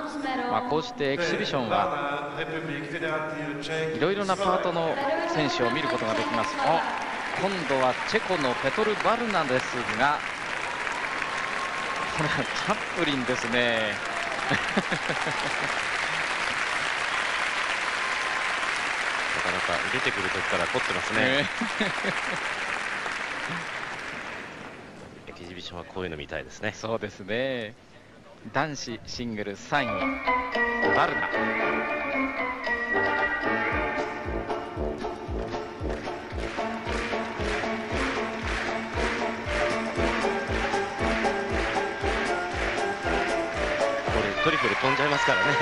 こうしてエキシビションはいろいろなパートの選手を見ることができます。今度はチェコのペトル・バルナですが、これはチャップリンですね。 なかなか出てくる時から凝ってますね。エキシビションはこういうの見たいですね。 そうですね。男子シングル3位バルナ。 トリプル飛んじゃいますからね。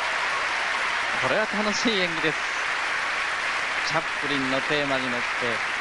これは楽しい演技です。チャップリンのテーマに乗って